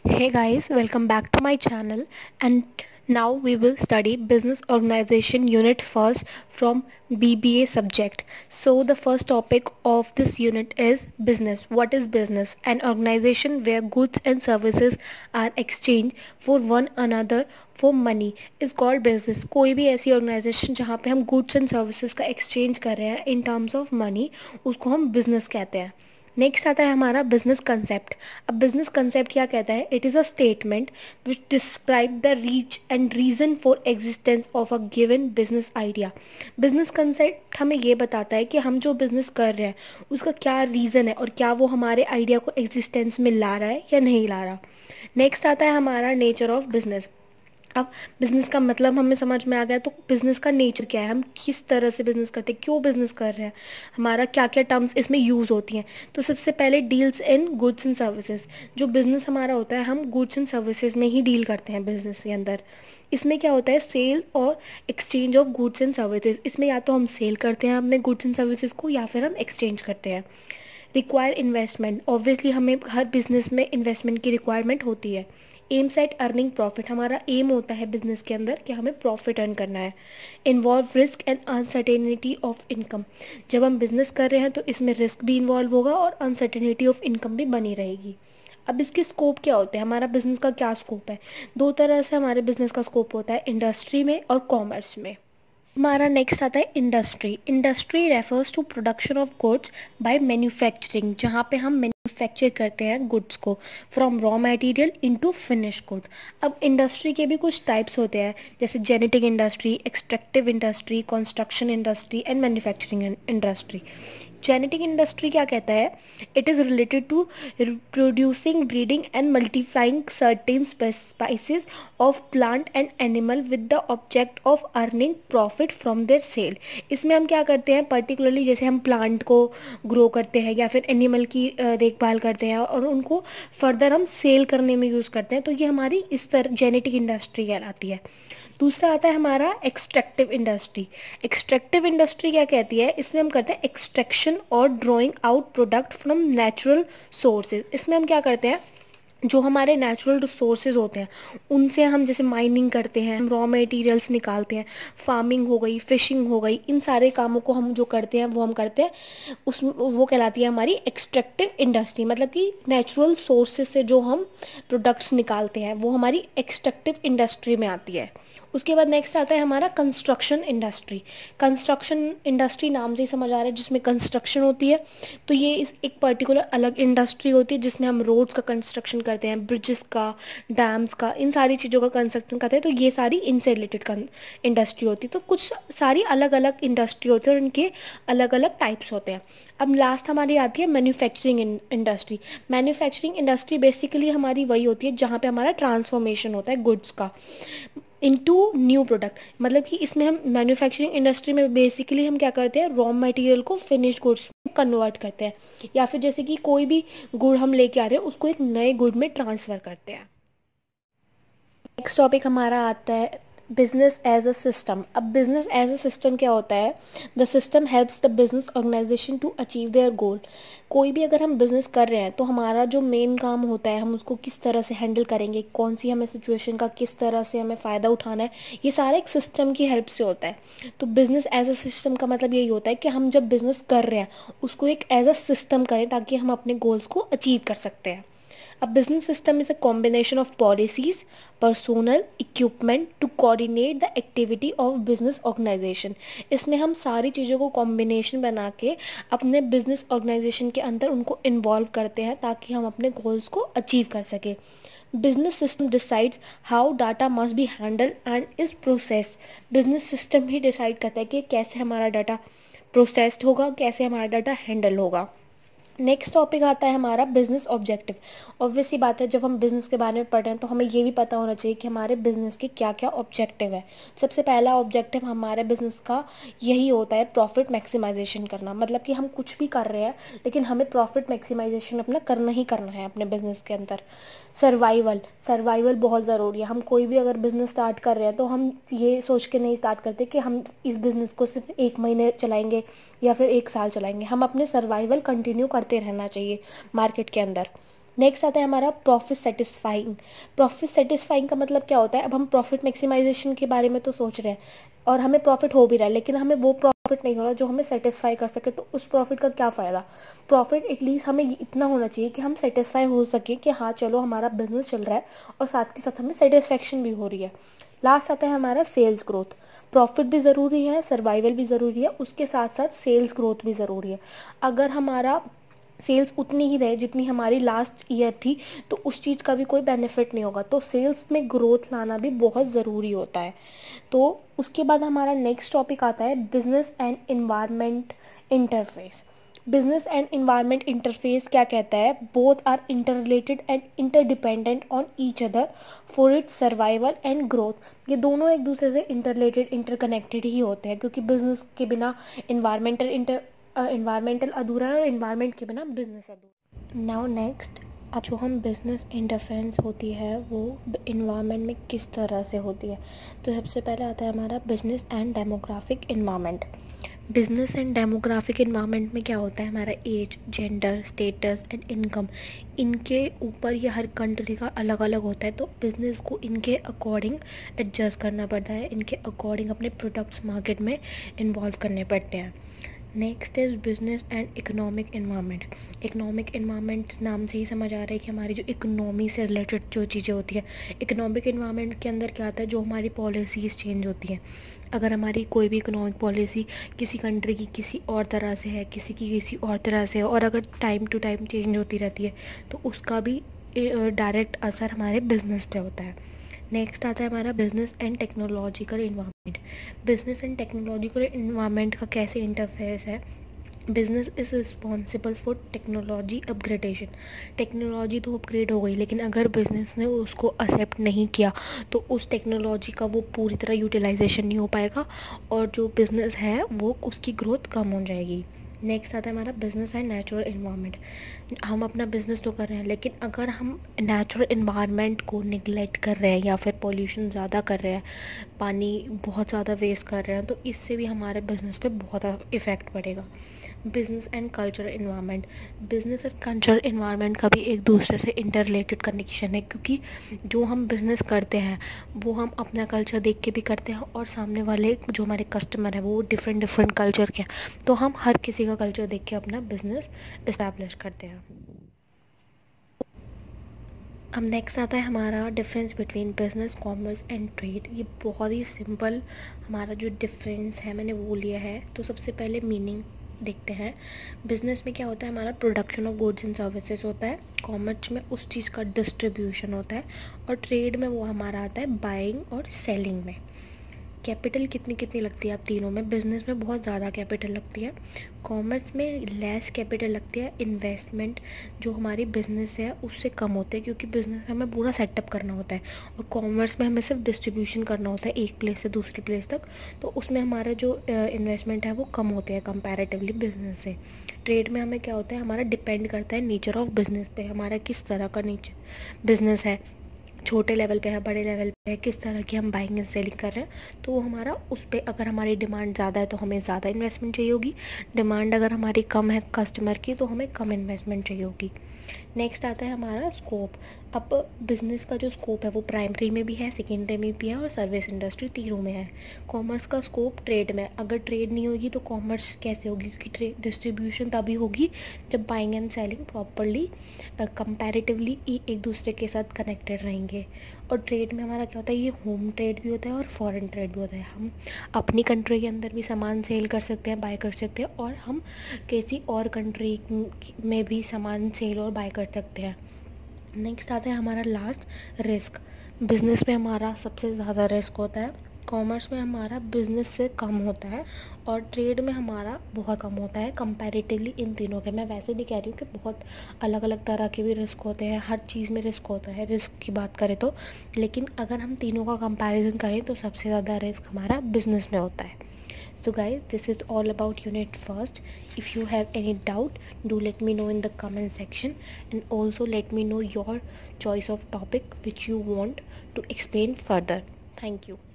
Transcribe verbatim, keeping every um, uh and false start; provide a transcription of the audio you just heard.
Hey guys, welcome back to my channel, and now we will study business organization unit first from B B A subject. So the first topic of this unit is business. What is business? An organization where goods and services are exchanged for one another for money is called business. कोई भी ऐसी organization जहाँ पे हम goods and services का exchange कर रहे हैं in terms of money, उसको हम business कहते हैं. नेक्स्ट आता है हमारा बिजनेस कंसेप्ट. अब बिजनेस कंसेप्ट क्या कहता है? It is a statement which describe the reach and reason for existence of a given business idea. Business concept हमें ये बताता है कि हम जो बिजनेस कर रहे हैं उसका क्या रीज़न है और क्या वो हमारे आइडिया को एग्जिस्टेंस में ला रहा है या नहीं ला रहा. नेक्स्ट आता है हमारा नेचर ऑफ बिजनेस. अब बिज़नेस का मतलब हमें समझ में आ गया, तो बिज़नेस का नेचर क्या है, हम किस तरह से बिज़नेस करते हैं, क्यों बिज़नेस कर रहे हैं, हमारा क्या क्या टर्म्स इसमें यूज़ होती हैं. तो सबसे पहले deals in goods and services. जो बिज़नेस हमारा होता है हम गुड्स एंड सर्विसेज में ही डील करते हैं बिज़नेस के अंदर. इसमें क्या होता है? सेल और exchange of goods and services. इसमें या तो हम सेल करते हैं अपने गुड्स एंड सर्विसेज को या फिर हम एक्सचेंज करते हैं. Require investment. ऑब्वियसली हमें हर बिजनेस में इन्वेस्टमेंट की रिक्वायरमेंट होती है. Aim set earning profit. हमारा एम होता है बिजनेस के अंदर कि हमें प्रॉफिट अर्न करना है. Involve risk and uncertainty of income. जब हम बिजनेस कर रहे हैं तो इसमें रिस्क भी इन्वॉल्व होगा और अनसर्टेनिटी ऑफ इनकम भी बनी रहेगी. अब इसके स्कोप क्या होते हैं? हमारा बिजनेस का क्या स्कोप है? दो तरह से हमारे बिजनेस का स्कोप होता है, इंडस्ट्री में और कॉमर्स में. हमारा नेक्स्ट आता है industry. Industry refers to production of goods by manufacturing, जहाँ पे हम मैन्युफैक्चर करते हैं गुड्स को from raw material into finish good. अब इंडस्ट्री के भी कुछ टाइप्स होते हैं, जैसे genetic industry, extractive industry, construction industry and manufacturing industry. Genetic industry क्या कहता है? It is related to producing, breeding and multiplying certain species of plant and animal with the object of earning profit from their sale. इसमें हम क्या करते हैं particularly, जैसे हम प्लांट को ग्रो करते हैं या फिर एनिमल की देखभाल करते हैं और उनको फर्दर हम सेल करने में यूज़ करते हैं, तो ये हमारी इस तरह जेनेटिक इंडस्ट्री कहलाती है. दूसरा आता है हमारा एक्सट्रैक्टिव इंडस्ट्री. एक्सट्रैक्टिव इंडस्ट्री क्या कहती है? इसमें हम करते हैं एक्सट्रैक्शन और drawing out product from natural sources. इसमें हम क्या करते हैं, जो हमारे नेचुरल रिसोर्सेज होते हैं उनसे हम जैसे माइनिंग करते हैं, हम रॉ मटेरियल्स निकालते हैं, फार्मिंग हो गई, फिशिंग हो गई, इन सारे कामों को हम जो करते हैं वो हम करते हैं उस वो कहलाती है हमारी एक्सट्रैक्टिव इंडस्ट्री. मतलब कि नेचुरल सोर्सेज से जो हम प्रोडक्ट्स निकालते हैं वो हमारी एक्सट्रैक्टिव इंडस्ट्री में आती है. उसके बाद नेक्स्ट आता है हमारा कंस्ट्रक्शन इंडस्ट्री. कंस्ट्रक्शन इंडस्ट्री नाम से ही समझ आ रहा है जिसमें कंस्ट्रक्शन होती है, तो ये एक पर्टिकुलर अलग इंडस्ट्री होती है जिसमें हम रोड्स का कंस्ट्रक्शन करते हैं, ब्रिजेस का, डैम्स का, इन सारी चीज़ों का कंस्ट्रक्शन करते हैं. तो ये सारी इनसे रिलेटेड इंडस्ट्री होती है. तो कुछ सारी अलग अलग इंडस्ट्री होती है और इनके अलग अलग टाइप्स होते हैं. अब लास्ट हमारी आती है manufacturing industry. Manufacturing industry basically हमारी वही होती है जहाँ पे हमारा ट्रांसफॉर्मेशन होता है गुड्स का इनटू न्यू प्रोडक्ट. मतलब कि इसमें हम मैन्युफैक्चरिंग इंडस्ट्री में बेसिकली हम क्या करते हैं, रॉ मटेरियल को फिनिश गुड्स में कन्वर्ट करते हैं, या फिर जैसे कि कोई भी गुड़ हम लेके आ रहे हैं उसको एक नए गुड में ट्रांसफ़र करते हैं. नेक्स्ट टॉपिक हमारा आता है बिजनेस एज अ सिस्टम. अब बिजनेस एज अ सिस्टम क्या होता है? The system helps the business organization to achieve their goal. कोई भी अगर हम बिजनेस कर रहे हैं तो हमारा जो मेन काम होता है हम उसको किस तरह से हैंडल करेंगे, कौन सी हमें सिचुएशन का किस तरह से हमें फ़ायदा उठाना है, ये सारा एक सिस्टम की हेल्प से होता है. तो बिजनेस एज अ सिस्टम का मतलब यही होता है कि हम जब बिजनेस कर रहे हैं उसको एक एज अ सिस्टम करें ताकि हम अपने गोल्स को अचीव कर सकते हैं. A business system is a combination of policies, personnel, equipment to coordinate the activity of business organization. इसमें हम सारी चीज़ों को कॉम्बिनेशन बना के अपने बिजनेस ऑर्गेनाइजेशन के अंदर उनको इन्वॉल्व करते हैं ताकि हम अपने गोल्स को अचीव कर सकें. Business system decides how data must be handle and is processed. Business system ही डिसाइड करता है कि कैसे हमारा डाटा प्रोसेस्ड होगा, कैसे हमारा डाटा हैंडल होगा. नेक्स्ट टॉपिक आता है हमारा बिजनेस ऑब्जेक्टिव. ऑब्वियसली बात है, जब हम बिज़नेस के बारे में पढ़ रहे हैं तो हमें ये भी पता होना चाहिए कि हमारे बिज़नेस के क्या क्या ऑब्जेक्टिव है. सबसे पहला ऑब्जेक्टिव हमारे बिज़नेस का यही होता है प्रॉफिट मैक्सिमाइजेशन करना. मतलब कि हम कुछ भी कर रहे हैं लेकिन हमें प्रॉफिट मैक्सिमाइजेशन अपना करना ही करना है अपने बिज़नेस के अंदर. सर्वाइवल. सर्वाइवल बहुत ज़रूरी है. हम कोई भी अगर बिज़नेस स्टार्ट कर रहे हैं तो हम ये सोच के नहीं स्टार्ट करते कि हम इस बिज़नेस को सिर्फ एक महीने चलाएंगे या फिर एक साल चलाएंगे. हम अपने सर्वाइवल कंटिन्यू करते रहना चाहिए मार्केट के अंदर. नेक्स्ट आता है हमारा प्रॉफिट सेटिस्फाइंग। प्रॉफिट सेटिस्फाइंग का मतलब क्या होता है, अब हम प्रॉफिट मैक्सिमाइजेशन के बारे में तो सोच रहे हैं और हमें प्रॉफिट हो भी रहा है, लेकिन हमें वो प्रॉफिट नहीं हो रहा जो हमें सेटिस्फाई कर सके, तो उस प्रॉफिट का क्या फ़ायदा। प्रॉफिट एटलीस्ट हमें इतना होना चाहिए कि हम सेटिस्फाई हो सके कि हाँ चलो हमारा बिजनेस चल रहा है और साथ के साथ हमें सेटिस्फेक्शन भी हो रही है। लास्ट आता है हमारा सेल्स ग्रोथ। प्रॉफिट भी ज़रूरी है, सर्वाइवल भी ज़रूरी है, उसके साथ साथ सेल्स ग्रोथ भी ज़रूरी है। अगर हमारा सेल्स उतनी ही रहे जितनी हमारी लास्ट ईयर थी तो उस चीज़ का भी कोई बेनिफिट नहीं होगा। तो सेल्स में ग्रोथ लाना भी बहुत ज़रूरी होता है। तो उसके बाद हमारा नेक्स्ट टॉपिक आता है business and environment interface. Business and environment interface क्या कहता है, both are interrelated and interdependent on each other for its survival and growth. ये दोनों एक दूसरे से इंटर रिलेटेड इंटरकनेक्टेड ही होते हैं, क्योंकि बिजनेस के बिना इन्वायरमेंटल इंटर इन्वायरमेंटल अधूरा है और इन्वायरमेंट के बिना बिजनेस अधूरा। नाउ नेक्स्ट, जो हम बिजनेस इंटरफेरेंस होती है वो इन्वायरमेंट में किस तरह से होती है। तो सबसे पहले आता है हमारा business and demographic environment. Business and demographic environment में क्या होता है, हमारा age, gender, status and income, इनके ऊपर ये हर कंट्री का अलग अलग होता है। तो बिज़नेस को इनके अकॉर्डिंग एडजस्ट करना पड़ता है, इनके अकॉर्डिंग अपने प्रोडक्ट्स मार्केट में इन्वॉल्व करने पड़ते हैं। Next is business and economic environment. Economic environment नाम से ही समझ आ रहा है कि हमारी जो इकोनॉमी से रिलेटेड जो चीज़ें होती है। इकोनॉमिक इन्वायरमेंट के अंदर क्या आता है, जो हमारी पॉलिसीज़ चेंज होती हैं। अगर हमारी कोई भी इकोनॉमिक पॉलिसी किसी कंट्री की किसी और तरह से है, किसी की किसी और तरह से है, और अगर टाइम टू टाइम चेंज होती रहती है तो उसका भी डायरेक्ट असर हमारे बिजनेस पे होता है। नेक्स्ट आता है हमारा business and technological environment. Business and technological environment का कैसे इंटरफेस है। Business is responsible for technology upgradation. Technology तो अपग्रेड हो गई, लेकिन अगर बिजनेस ने उसको एक्सेप्ट नहीं किया तो उस टेक्नोलॉजी का वो पूरी तरह यूटिलाइजेशन नहीं हो पाएगा और जो बिज़नेस है वो उसकी ग्रोथ कम हो जाएगी। नेक्स्ट आता है हमारा बिजनेस एंड नेचुरल इन्वायरमेंट। हम अपना बिजनेस तो कर रहे हैं, लेकिन अगर हम नेचुरल इन्वायरमेंट को निगलेक्ट कर रहे हैं या फिर पोल्यूशन ज़्यादा कर रहे हैं, पानी बहुत ज़्यादा वेस्ट कर रहे हैं, तो इससे भी हमारे बिजनेस पे बहुत इफ़ेक्ट पड़ेगा। Business and cultural environment. Business और कल्चरल इन्वायरमेंट का भी एक दूसरे से इंटर रिलेटेड कनेक्शन है, क्योंकि जो हम बिज़नेस करते हैं वो हम अपना कल्चर देख के भी करते हैं और सामने वाले जो हमारे कस्टमर है वो डिफरेंट डिफरेंट कल्चर के हैं, तो हम हर किसी का कल्चर देख के अपना बिजनेस इस्टेब्लिश करते हैं। अब नेक्स्ट आता है हमारा difference between business, commerce and trade. ये बहुत ही सिंपल हमारा जो डिफरेंस है मैंने वो लिया है। तो सबसे पहले मीनिंग देखते हैं। बिजनेस में क्या होता है, हमारा production of goods and services होता है। कॉमर्स में उस चीज़ का डिस्ट्रीब्यूशन होता है और ट्रेड में वो हमारा आता है बाइंग और सेलिंग में। कैपिटल कितनी कितनी लगती है आप तीनों में। बिजनेस में बहुत ज़्यादा कैपिटल लगती है, कॉमर्स में लेस कैपिटल लगती है। इन्वेस्टमेंट जो हमारी बिजनेस है उससे कम होते हैं, क्योंकि बिजनेस में हमें पूरा सेटअप करना होता है और कॉमर्स में हमें सिर्फ डिस्ट्रीब्यूशन करना होता है एक प्लेस से दूसरी प्लेस तक, तो उसमें हमारा जो इन्वेस्टमेंट है वो कम होते हैं कंपैरेटिवली बिजनेस से। ट्रेड में हमें क्या होता है, हमारा डिपेंड करता है नेचर ऑफ बिजनेस पे, हमारा किस तरह का नेचर बिजनेस है, छोटे लेवल पे है, बड़े लेवल पे है, किस तरह की हम बाइंग एंड सेलिंग कर रहे हैं, तो वो हमारा उस पर, अगर हमारी डिमांड ज़्यादा है तो हमें ज़्यादा इन्वेस्टमेंट चाहिए होगी, डिमांड अगर हमारी कम है कस्टमर की तो हमें कम इन्वेस्टमेंट चाहिए होगी। नेक्स्ट आता है हमारा स्कोप। अब बिज़नेस का जो स्कोप है वो प्राइमरी में भी है, सेकेंडरी में भी है और सर्विस इंडस्ट्री तीनों में है। कॉमर्स का स्कोप ट्रेड में, अगर ट्रेड नहीं होगी तो कॉमर्स कैसे होगी, क्योंकि ट्रेड डिस्ट्रीब्यूशन तभी होगी जब buying and selling properly comparatively एक दूसरे के साथ कनेक्टेड रहेंगे। और ट्रेड में हमारा क्या होता है, ये होम ट्रेड भी होता है और फॉरेन ट्रेड भी होता है। हम अपनी कंट्री के अंदर भी सामान सेल कर सकते हैं, बाय कर सकते हैं, और हम किसी और कंट्री में भी सामान सेल और बाय कर सकते हैं। नेक्स्ट आता है हमारा लास्ट, रिस्क। बिज़नेस में हमारा सबसे ज़्यादा रिस्क होता है, कॉमर्स में हमारा बिज़नेस से कम होता है और ट्रेड में हमारा बहुत कम होता है कंपैरेटिवली इन तीनों के। मैं वैसे नहीं कह रही हूँ कि बहुत अलग अलग तरह के भी रिस्क होते हैं, हर चीज़ में रिस्क होता है रिस्क की बात करें तो, लेकिन अगर हम तीनों का कंपैरिजन करें तो सबसे ज़्यादा रिस्क हमारा बिज़नेस में होता है। So guys, this is all about unit first. If you have any doubt, do let me know in the comment section, and also let me know your choice of topic which you want to explain further. Thank you.